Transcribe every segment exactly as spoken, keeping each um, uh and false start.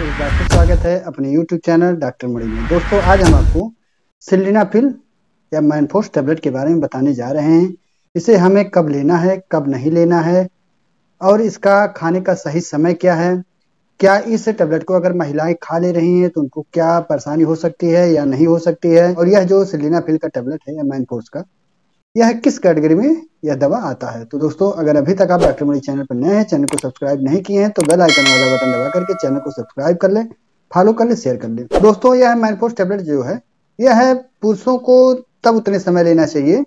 एक बार फिर स्वागत है अपने यूट्यूब चैनल डॉक्टर मणि में। दोस्तों आज हम आपको सिल्डेनाफिल या मैनफोर्स टेबलेट के बारे में बताने जा रहे हैं। इसे हमें कब लेना है, कब नहीं लेना है और इसका खाने का सही समय क्या है। क्या इस टेबलेट को अगर महिलाएं खा ले रही हैं तो उनको क्या परेशानी हो सकती है या नहीं हो सकती है। और यह जो सिल्डेनाफिल का टेबलेट है या मैनफोर्स का, यह किस कैटेगरी में यह दवा आता है। तो दोस्तों अगर अभी तक आप डॉक्टर मणि चैनल पर नए हैं, चैनल को सब्सक्राइब नहीं किए हैं तो बेल आइकन वाला बटन दबा करके चैनल को सब्सक्राइब कर लें, फॉलो कर लें, शेयर कर लें। दोस्तों यह मैनफोर्स टेबलेट जो है यह है पुरुषों को तब उतने समय लेना चाहिए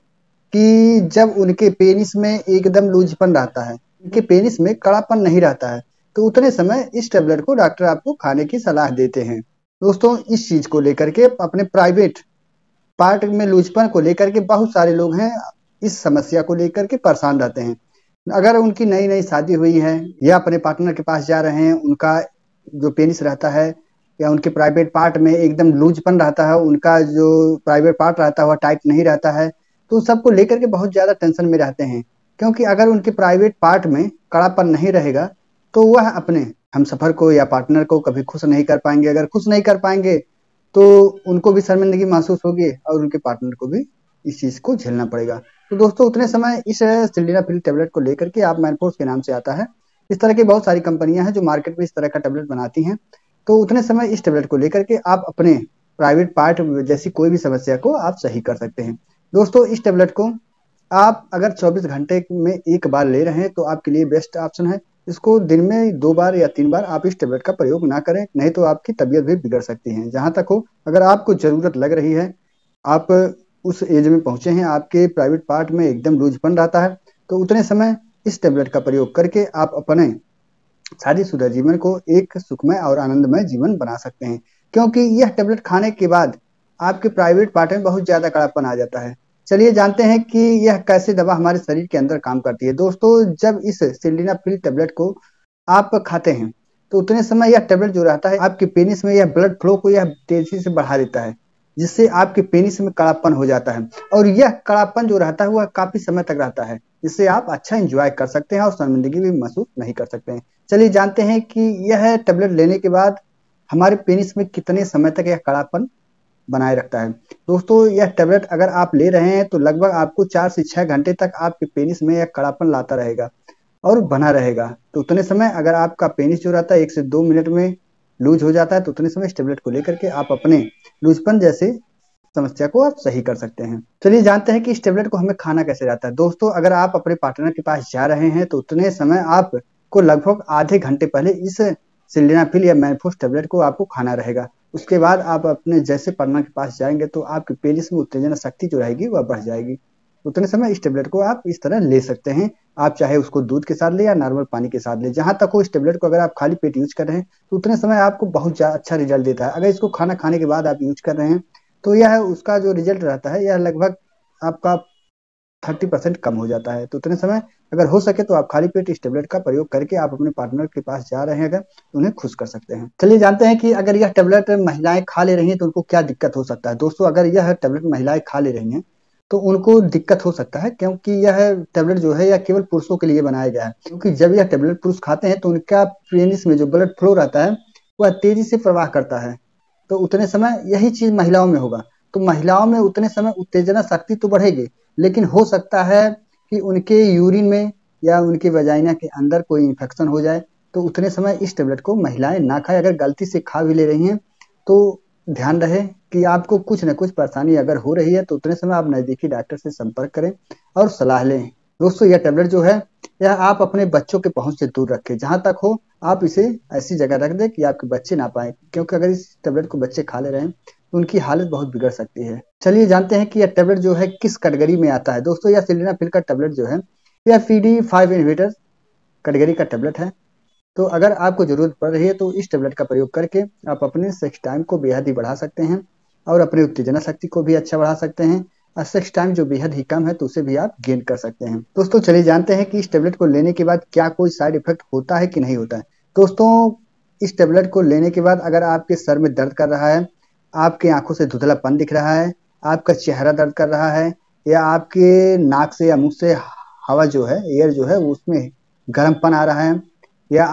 कि जब उनके पेनिस में एकदम लूजपन रहता है, उनके पेनिस में कड़ापन नहीं रहता है, तो उतने समय इस टेबलेट को डॉक्टर आपको खाने की सलाह देते हैं। दोस्तों इस चीज को लेकर के अपने प्राइवेट पार्ट में लूजपन को लेकर के बहुत सारे लोग हैं इस समस्या को लेकर के परेशान रहते हैं। अगर उनकी नई नई शादी हुई है या अपने पार्टनर के पास जा रहे हैं, उनका जो पेनिस रहता है या उनके प्राइवेट पार्ट में एकदम लूजपन रहता है, उनका जो प्राइवेट पार्ट रहता है वह टाइट नहीं रहता है, तो सबको लेकर के बहुत ज्यादा टेंशन में रहते हैं। क्योंकि अगर उनके प्राइवेट पार्ट में कड़ापन नहीं रहेगा तो वह अपने हमसफर को या पार्टनर को कभी खुश नहीं कर पाएंगे। अगर खुश नहीं कर पाएंगे तो उनको भी शर्मिंदगी महसूस होगी और उनके पार्टनर को भी इस चीज को झेलना पड़ेगा। तो दोस्तों उतने समय इस सिल्डेनाफिल टेबलेट को लेकर के आप मैनफोर्स के नाम से आता है, इस तरह की बहुत सारी कंपनियां हैं जो मार्केट में इस तरह का टेबलेट बनाती हैं। तो उतने समय इस टेबलेट को लेकर के आप अपने प्राइवेट पार्ट जैसी कोई भी समस्या को आप सही कर सकते हैं। दोस्तों इस टेबलेट को आप अगर चौबीस घंटे में एक बार ले रहे हैं तो आपके लिए बेस्ट ऑप्शन है। इसको दिन में दो बार या तीन बार आप इस टेबलेट का प्रयोग ना करें, नहीं तो आपकी तबीयत भी बिगड़ सकती है। जहां तक हो, अगर आपको जरूरत लग रही है, आप उस एज में पहुंचे हैं, आपके प्राइवेट पार्ट में एकदम लूजपन रहता है, तो उतने समय इस टेबलेट का प्रयोग करके आप अपने शादीशुदा जीवन को एक सुखमय और आनंदमय जीवन बना सकते हैं। क्योंकि यह टेबलेट खाने के बाद आपके प्राइवेट पार्ट में बहुत ज्यादा कड़ापन आ जाता है। चलिए जानते हैं कि यह कैसे दवा हमारे शरीर के अंदर काम करती है। दोस्तों जब इस सिल्डेनाफिल टेबलेट को आप खाते हैं तो उतने समय यह टेबलेट जो रहता है आपके पेनिस में यह ब्लड फ्लो को यह तेजी से बढ़ा देता है, जिससे आपके पेनिस में कड़ापन हो जाता है। और यह कड़ापन जो रहता है वह काफी समय तक रहता है, जिससे आप अच्छा एंजॉय कर सकते हैं और शर्मिंदगी भी महसूस नहीं कर सकते हैं। चलिए जानते हैं कि यह टेबलेट लेने के बाद हमारे पेनिस में कितने समय तक यह कड़ापन बनाए रखता है। दोस्तों यह टेबलेट अगर आप ले रहे हैं तो लगभग आपको चार से छह घंटे तक आपके पेनिस में यह कड़ापन लाता रहेगा और बना रहेगा। तो उतने समय अगर आपका पेनिस जो रहता है एक से दो मिनट में लूज हो जाता है तो उतने समय इस टेबलेट को लेकर के आप अपने लूजपन जैसे समस्या को आप सही कर सकते हैं। चलिए जानते हैं कि इस टेबलेट को हमें खाना कैसे रहता है। दोस्तों अगर आप अपने पार्टनर के पास जा रहे हैं तो उतने समय आपको लगभग आधे घंटे पहले इस सिल्डेनाफिल या मैनफोर्स टेबलेट को आपको खाना रहेगा। उसके बाद आप अपने जैसे पार्टनर के पास जाएंगे तो आपके पेनिस में उत्तेजना शक्ति जो रहेगी वह बढ़ जाएगी। उतने समय इस टेबलेट को आप इस तरह ले सकते हैं। आप चाहे उसको दूध के साथ ले या नॉर्मल पानी के साथ ले, जहां तक हो इस टेबलेट को अगर आप खाली पेट यूज कर रहे हैं तो उतने समय आपको बहुत अच्छा रिजल्ट देता है। अगर इसको खाना खाने के बाद आप यूज कर रहे हैं तो यह उसका जो रिजल्ट रहता है यह लगभग आपका थर्टी परसेंट कम हो जाता है। तो उतने समय अगर हो सके तो आप खाली पेट इस टेबलेट का प्रयोग करके आप अपने पार्टनर के पास जा रहे हैं अगर तो उन्हें खुश कर सकते हैं। चलिए जानते हैं कि अगर यह टेबलेट महिलाएं खा ले रही हैं तो उनको क्या दिक्कत हो सकता है। दोस्तों अगर यह टेबलेट महिलाएं खा ले रही हैं तो उनको दिक्कत हो सकता है, क्योंकि यह टेबलेट जो है यह केवल पुरुषों के लिए बनाया गया है। क्योंकि जब यह टेबलेट पुरुष खाते हैं तो उनका पेनिस में जो ब्लड फ्लो रहता है वह तेजी से प्रवाह करता है, तो उतने समय यही चीज महिलाओं में होगा। तो महिलाओं में उतने समय उत्तेजना शक्ति तो बढ़ेगी, लेकिन हो सकता है कि उनके यूरिन में या उनके वजाइना के अंदर कोई इन्फेक्शन हो जाए। तो उतने समय इस टेबलेट को महिलाएं ना खाएं। अगर गलती से खा भी ले रही हैं तो ध्यान रहे कि आपको कुछ न कुछ परेशानी अगर हो रही है तो उतने समय आप नजदीकी डॉक्टर से संपर्क करें और सलाह लें। दोस्तों यह टेबलेट जो है यह आप अपने बच्चों के पहुंच से दूर रखें। जहां तक हो आप इसे ऐसी जगह रख दें कि आपके बच्चे ना पाए, क्योंकि अगर इस टेबलेट को बच्चे खा ले रहे हैं तो उनकी हालत बहुत बिगड़ सकती है। चलिए जानते हैं कि यह टेबलेट जो है किस कैटेगरी में आता है। दोस्तों यह सिल्डेनाफिल का टेबलेट जो है यह P D five inhibitor category का टेबलेट है। तो अगर आपको जरूरत पड़ रही है तो इस टेबलेट का प्रयोग करके आप अपने सेक्स टाइम को बेहद ही बढ़ा सकते हैं और अपनी उत्तेजना शक्ति को भी अच्छा बढ़ा सकते हैं। और सेक्स टाइम जो बेहद ही कम है तो उसे भी आप गेन कर सकते हैं। दोस्तों चलिए जानते हैं कि इस टेबलेट को लेने के बाद क्या कोई साइड इफेक्ट होता है कि नहीं होता है। दोस्तों इस टेबलेट को लेने के बाद अगर आपके सर में दर्द कर रहा है, आपके आंखों से धुंधलापन दिख रहा है, आपका चेहरा दर्द कर रहा है, या आपके नाक से या मुंह से हवा जो है एयर जो है उसमें गर्मपन आ रहा है, या आप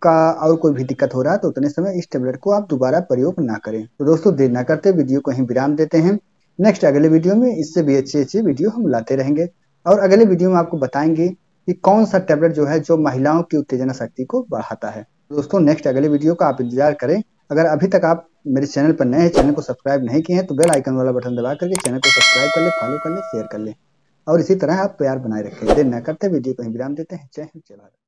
आपका और कोई भी दिक्कत हो रहा है तो उतने समय इस टेबलेट को आप दोबारा प्रयोग ना करें। तो दोस्तों देर ना करते वीडियो को ही विराम देते हैं। नेक्स्ट अगले वीडियो में इससे भी अच्छी अच्छी वीडियो हम लाते रहेंगे और अगले वीडियो में आपको बताएंगे कि कौन सा टेबलेट जो है जो महिलाओं की उत्तेजना शक्ति को बढ़ाता है। दोस्तों नेक्स्ट अगले वीडियो का आप इंतजार करें। अगर अभी तक आप मेरे चैनल पर नए हैं, चैनल को सब्सक्राइब नहीं किए हैं तो बेल आइकन वाला बटन दबा करके चैनल को सब्सक्राइब कर ले, फॉलो कर ले, शेयर कर ले और इसी तरह आप प्यार बनाए रखें। देर न करते वीडियो को ही विराम देते हैं। जय हिंद, जय भारत।